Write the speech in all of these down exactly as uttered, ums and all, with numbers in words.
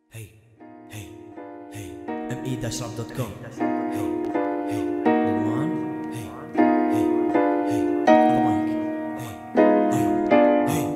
Hey, hey, hey, M E dash rap dot com. Hey, hey, Lilwan. Hey, hey, hey, on the mic. Hey, hey,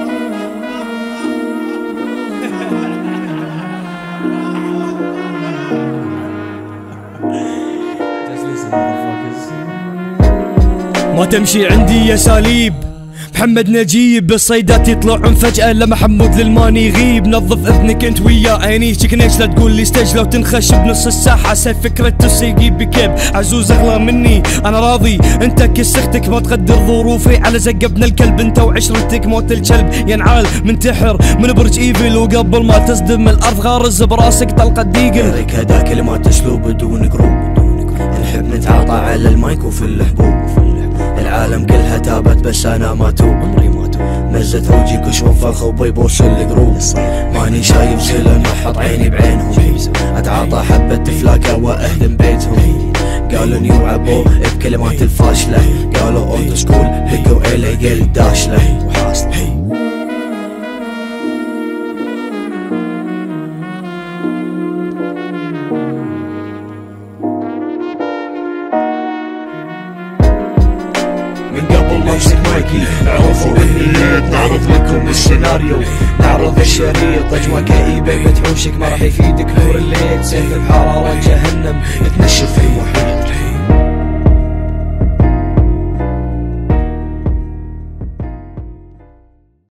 hey. Just listen, motherfuckers. ما تمشي عندي اساليب محمد نجيب بالصيدات يطلعون فجأة لما حمود للماني يغيب. نظف اذنك انت ويا عيني تكنيش لا تقول لي استجلة وتنخش بنص الساحة. سيف فكرة تسيقي بكيب عزوز اغلى مني انا راضي. انت كسختك ما تقدر ظروفي على زق ابن الكلب. انت وعشرتك موت الكلب ينعال منتحر من برج ايفل. وقبل ما تصدم الارض غارز براسك طلقة ديقل. لك هدا كلمات اسلوب بدون قروب. نحب نتعاطى على المايك وفي الحبوب. العالم كلها تابت بس انا ما توب. عمري ما توب. مزت وجهي كشوف فخ وبيبوس القروب. ماني شايف زلم احط عيني بعينهم. اتعاطى حبة تفلاكة واهدم بيتهم. قالوا نيو عبو بكلمات الفاشلة. قالوا اولد سكول لقوا الي قل داشلة وحاصلة. من قبل ما امسك مايكي عرفوا اني نعرض لكم السيناريو. نعرض الشريط اجواء كئيبة بتحوشك ما راح يفيدك نور الليل. سيف بحرارة جهنم تنشف في المحيط.